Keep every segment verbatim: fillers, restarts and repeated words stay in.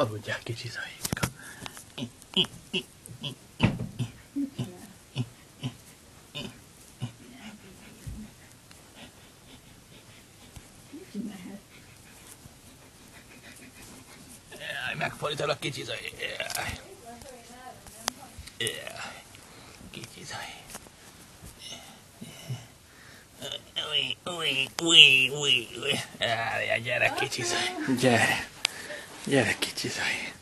Aludjál, kicsi Zajicska. Jaj, megfordítalak, kicsi Zaj. Jaj. Jaj. Kicsi Zaj. Új, új, új, új, új. Jaj, gyere, kicsi Zaj. Gyere. Gyere, kicsi Zaj.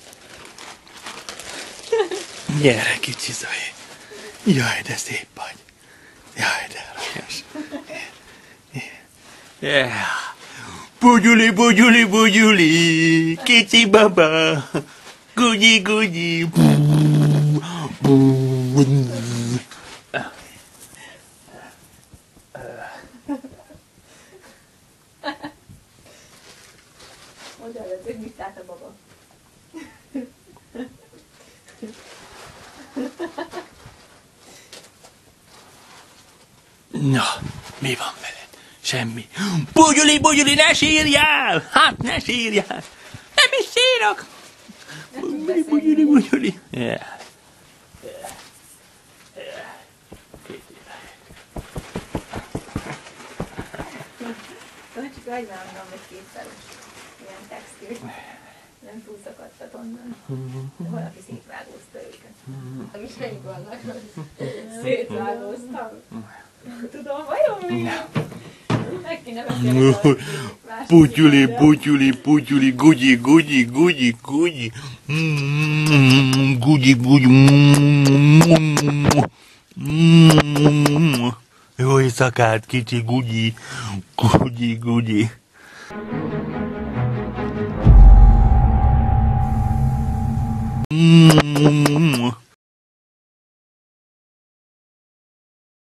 Gyere, kicsi Zaj. Jaj, de szép vagy. Jaj, de aranyos. Yeah. Bugyuli, bugyuli, bugyuli, kicsi baba. Gugyi, gugyi. Mondja, hogy mit lát a baba. Na, mi van veled? Semmi. Bugyuli, bugyuli, ne sírjál! Hát, ne sírjál! Nem is sírok! Bugyuli, bugyuli, bugyuli. Yeah. Csak agynál mondom, hogy kétszeres ilyen textil. Nem túlszakadtat onnan. De valaki szétvágózta őket. Nem is melyik vannak, szétvágóztam. Tudom, vajon mi? Meg kéne beszélni. Bugyuli, bugyuli, bugyuli, gugyi, gugyi, gugyi, gugyi. Gugyi, gugyi. Jó éjszakát, kicsi gugyi. Gugyi, gugyi.